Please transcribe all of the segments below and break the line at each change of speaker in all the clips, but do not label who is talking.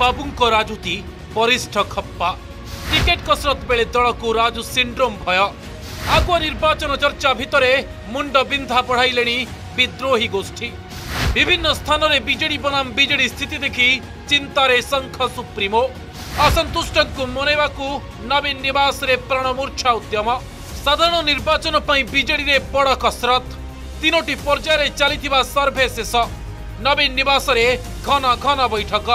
बाबू राजुति वरिष्ठ खप्पा टिकेट कसरत बेले दल को राजू सिंड्रोम भय आगुआ निर्वाचन चर्चा भितर मुंड बिंधा बढ़ाइले विद्रोही गोष्ठी विभिन्न स्थान में बीजेडी बनाम बीजेडी स्थिति देखी चिंतार शंख सुप्रीमो असंतुष्ट को मनैवा नवीन निवास रे प्राणमूर्छा उद्यम साधारण निर्वाचन बीजेडी रे बड़ कसरत तीनोटी पर्याय चली सर्भे शेष नवीन निवास रे घन घन बैठक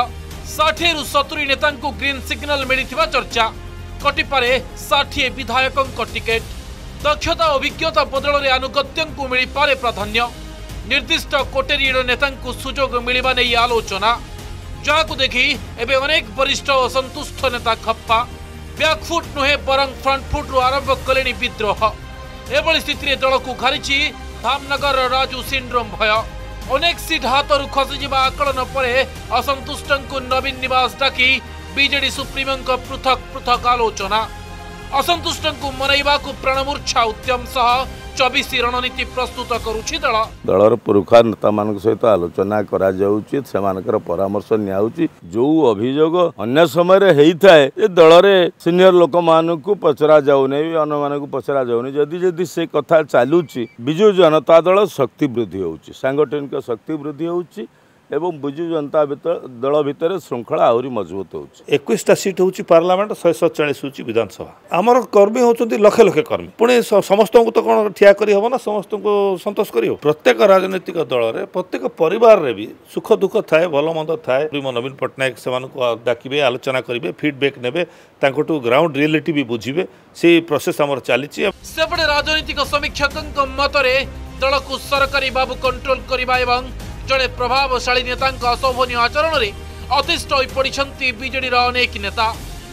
60 रु 70 नेता ग्रीन सिग्नल मिलिथिबा चर्चा कटिपारे 60 विधायकों टिकेट दक्षता अभिज्ञता बदल में आनुगत्य को मिल पारे प्राधान्य निर्दिष्ट कोटेरीर नेता सुजोग मिलवा नहीं आलोचना जहां देखी एवं अनेक वरिष्ठ असंतुष्ट नेता खप्पा बैकफुट नुहे बरं फ्रंटफुट रु आरंभ कले विद्रोह एभली स्थिति दल को घारी धामनगर राजू सिंड्रोम भय अनेक सीट हाथ खसी आकलन पर असंतुष्ट को नवीन निवास डाकी बीजेडी सुप्रीमो पृथक पृथक आलोचना असंतुष्ट को मनैवा प्राणमूर्छा उद्यम सह 24 रणनीति प्रस्तुत करुछि दल
दलर पुरुखा नेता मान सहित आलोचना करा जाउछि सेमानकर परामर्श नियाउछि जो अभियोग अन्य समय होता है दल रे सीनियर लोक मानकु पचरा जाउनै अन्य मानकु पचरा जाउनै जदि जदि से कथा चालुछि बिजु जनता दल शक्ति वृद्धि होउछि सांगठनिक शक्ति वृद्धि होउछि एवं बिजु जनता दल भितर श्रृंखला आहरी मजबूत हो
21टा सीट हूँ पार्लियामेंट 147 हूँ विधानसभा आमर कर्मी होती लक्ष लक्ष कर्मी पुणी समस्त को तो कौन ठिया करी हम ना समस्त को संतोष कर प्रत्येक राजनीतिक दल में प्रत्येक परिवार रे भी सुख दुख थाए भल मंद थाए नवीन पट्टनायक से डाकिबे आलोचना करेंगे फीडबैक नेबे ग्राउंड रियलिटी भी बुझे से प्रोसेस आमर चली
सेपटे राजनीतिक समीक्षकों मतरे दल को सरकारी बाबू कंट्रोल करने जड़े प्रभावशाली नेता अशोभनीय आचरण में अतिष्ठ हो पड़ती बीजेडी अनेक नेता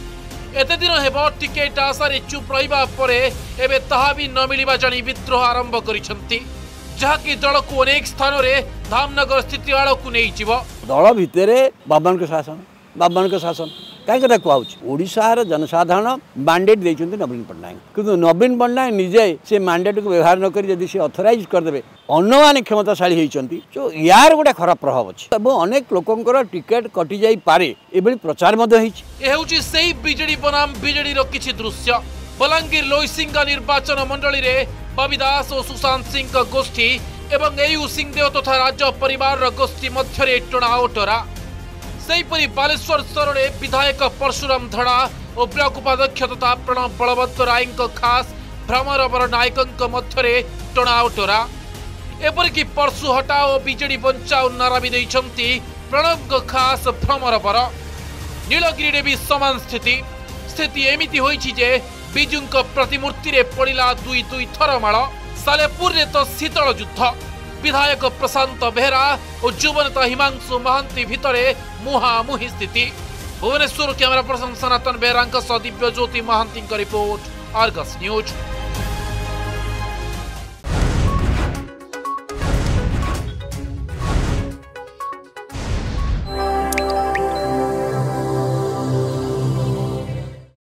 एते दिन हेब टिकेट आशारे चुप रहिबा परे एबे ताहा भी न मिलिबा जानी विद्रोह आरंभ करिसंती जहाकी दल को अनेक स्थान रे धामनगर स्थिति आड़ को नहीं जीव
दल भितरे बाबन के शासन कहीं ओडिशार जनसाधारण मैंडेट देते नवीन पट्टनायक किंतु नवीन पट्टनायक निजे से मैंडेट को व्यवहार नक से अथराइज करदे अन्न मैंने क्षमताशाली होती जो यार गोटे खराब प्रभाव अच्छी अनेक लोकंर टिकेट कटि जाई पारे एभली प्रचार
से बीजेडी बनाम बीजेडी किछि दृश्य बलांगीर लोईसिंगा निर्वाचन मंडली रे बबी दास और सुशांत सिंह गोष्ठी एवं एयू सिंहदेव तथा राज्य परिवार गोष्ठी मध्य टणाओटरा सेहीपरि बालेश्वर स्तर में विधायक परशुराम धड़ा और ब्लॉक उपाध्यक्ष तथा प्रणव बलवंत राय खास भ्रमरवर नायकों मध्य टणाओटरा एपरिक परशु हटाओ और बीजेडी बंचाओ नारा भी देइछंती प्रणव खास भ्रमरवर नीलगिरी भी समान स्थिति एमिति होइछि जे बिजुंक प्रतिमूर्ति रे पड़िला दुई दुई थर माड़ सालेपुर रे तो शीतल युद्ध विधायक प्रशांत बेहरा और युवनेता हिमांशु महांती भितरे मुहामुही स्थिति Bhubaneswar camera person Sanatan Behera Divya Jyoti Mohanty report Argus news.